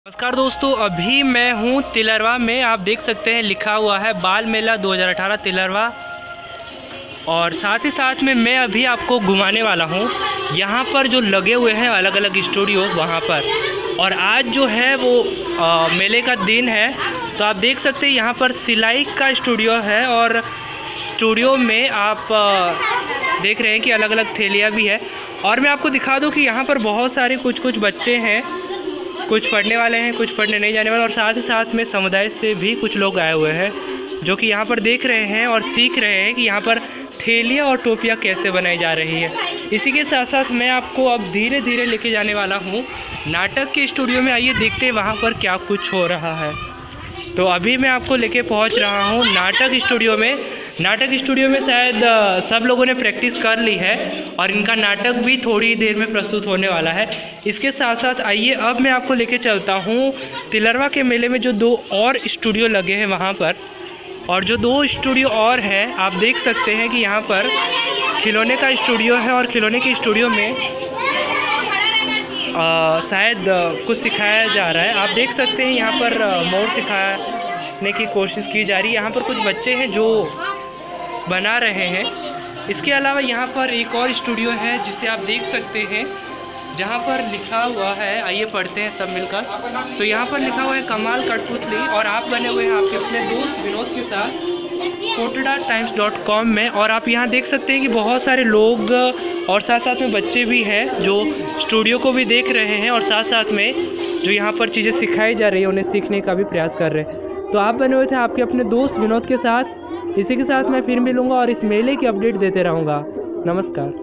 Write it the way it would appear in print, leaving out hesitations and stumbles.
नमस्कार दोस्तों, अभी मैं हूँ तिलरवा में। आप देख सकते हैं लिखा हुआ है बाल मेला 2018 तिलरवा। और साथ ही साथ में मैं अभी आपको घुमाने वाला हूँ यहाँ पर जो लगे हुए हैं अलग अलग स्टूडियो वहाँ पर। और आज जो है वो मेले का दिन है, तो आप देख सकते हैं यहाँ पर सिलाई का स्टूडियो है। और स्टूडियो में आप देख रहे हैं कि अलग अलग थैलियाँ भी है। और मैं आपको दिखा दूँ कि यहाँ पर बहुत सारे कुछ बच्चे हैं, कुछ पढ़ने वाले हैं, कुछ पढ़ने नहीं जाने वाले। और साथ ही साथ में समुदाय से भी कुछ लोग आए हुए हैं जो कि यहाँ पर देख रहे हैं और सीख रहे हैं कि यहाँ पर थैलियाँ और टोपियाँ कैसे बनाई जा रही है। इसी के साथ साथ मैं आपको अब धीरे धीरे लेके जाने वाला हूँ नाटक के स्टूडियो में। आइए देखते हैं वहाँ पर क्या कुछ हो रहा है। तो अभी मैं आपको लेके पहुँच रहा हूँ नाटक स्टूडियो में। नाटक स्टूडियो में शायद सब लोगों ने प्रैक्टिस कर ली है और इनका नाटक भी थोड़ी देर में प्रस्तुत होने वाला है। इसके साथ साथ आइए अब मैं आपको लेके चलता हूँ तिलरवा के मेले में जो दो और स्टूडियो लगे हैं वहाँ पर। और जो दो स्टूडियो और हैं आप देख सकते हैं कि यहाँ पर खिलौने का स्टूडियो है और खिलौने के स्टूडियो में शायद कुछ सिखाया जा रहा है। आप देख सकते हैं यहाँ पर मोर सिखाने की कोशिश की जा रही है। यहाँ पर कुछ बच्चे हैं जो बना रहे हैं। इसके अलावा यहाँ पर एक और स्टूडियो है जिसे आप देख सकते हैं, जहाँ पर लिखा हुआ है, आइए पढ़ते हैं सब मिलकर। तो यहाँ पर लिखा हुआ है कमाल कठपुतली। और आप बने हुए हैं आपके अपने दोस्त विनोद के साथ kottadatimes.com में। और आप यहाँ देख सकते हैं कि बहुत सारे लोग और साथ साथ में बच्चे भी हैं जो स्टूडियो को भी देख रहे हैं और साथ साथ में जो यहाँ पर चीज़ें सिखाई जा रही है उन्हें सीखने का भी प्रयास कर रहे हैं। तो आप बने हुए थे आपके अपने दोस्त विनोद के साथ। इसी के साथ मैं फिर मिलूँगा और इस मेले की अपडेट देते रहूँगा। नमस्कार।